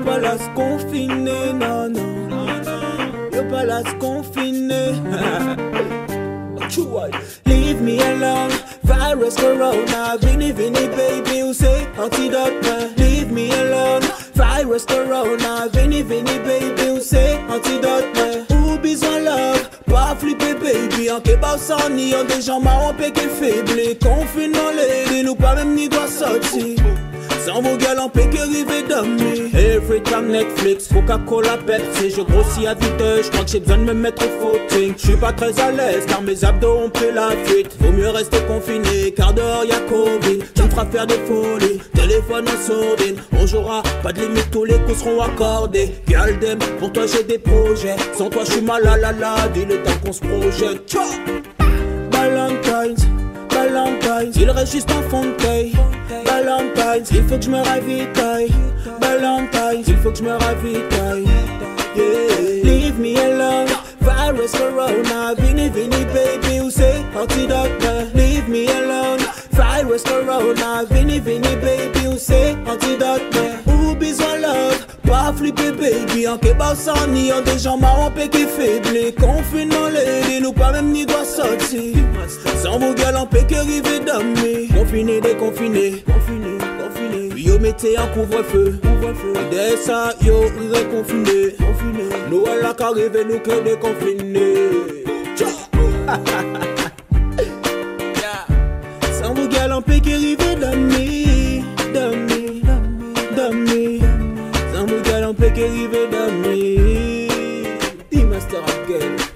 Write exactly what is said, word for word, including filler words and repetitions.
pas là se confiner, non, non. Yo pas là se confiner. Leave me alone, virus corona, vini vini baby, ou c'est antidote, man. Leave me alone, virus corona, vini vini baby, ou c'est antidote, man. Ou besoin love, pas flipper baby, en kebab sans ni en des gens marrons péqué faible. Confinement lady, nous pas même ni doit sortir. Sans vos gars en péqué rivé d'homme. Every time Netflix, Coca-Cola, Pepsi. Je grossis à vitesse, je crois que j'ai besoin de me mettre au footing. Je suis pas très à l'aise car mes abdos ont pris la fuite. Vaut mieux rester confiné car dehors y'a Covid. Tu me feras faire des folies, téléphone en sourdine. On jouera, pas de limite, tous les coups seront accordés. Galdem, pour toi j'ai des projets. Sans toi je suis mal à la la, il est temps qu'on se projette. Tchao. Valentine's, Valentine's, il reste juste un fond de taille. Valentine's, il faut que je me ravitaille. Valentine's, il faut que je me ravitaille. Yeah. Leave me alone, virus corona, vini vini baby, ou c'est antidote. Leave me alone, virus corona, vini vini baby, ou c'est antidote. Ou besoin love, pas flipper baby, en kebab sans ni en des gens marrons péqué faible. Confinement lady, nous pas même ni doit sortir. Sans vos gars en péqué rivé d'homme. Confiné, déconfiné, confiné, confiné. Yo mettez un couvre-feu, couvre-feu. Dès ça, yo reconfiné, confiné. Nous à la qu'arrive, nous que déconfiné. Sans vos gars en péqué rivé d'homme, d'homme, d'homme. Sans vos gars en péqué rivé d'homme. D-Master again.